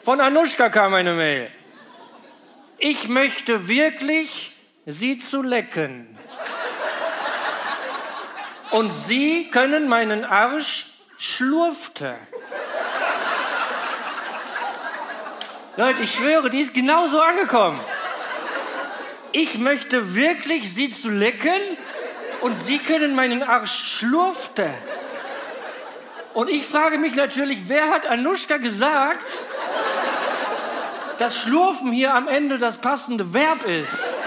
Von Anuschka kam eine Mail. Ich möchte wirklich, Sie zu lecken. Und Sie können meinen Arsch schlurfte. Leute, ich schwöre, die ist genauso angekommen. Ich möchte wirklich, Sie zu lecken und Sie können meinen Arsch schlurfte. Und ich frage mich natürlich, wer hat Anuschka gesagt, dass Schlurfen hier am Ende das passende Verb ist?